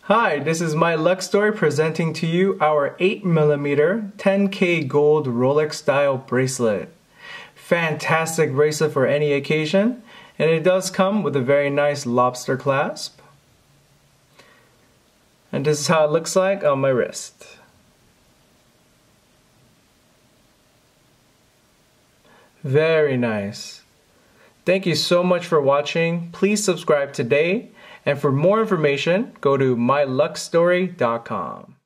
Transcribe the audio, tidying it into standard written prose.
Hi, this is MyLuxStory presenting to you our 8mm 10K gold Rolex style bracelet. Fantastic bracelet for any occasion, and it does come with a very nice lobster clasp. And this is how it looks like on my wrist. Very nice. Thank you so much for watching. Please subscribe today. And for more information, go to MyLuxStory.com.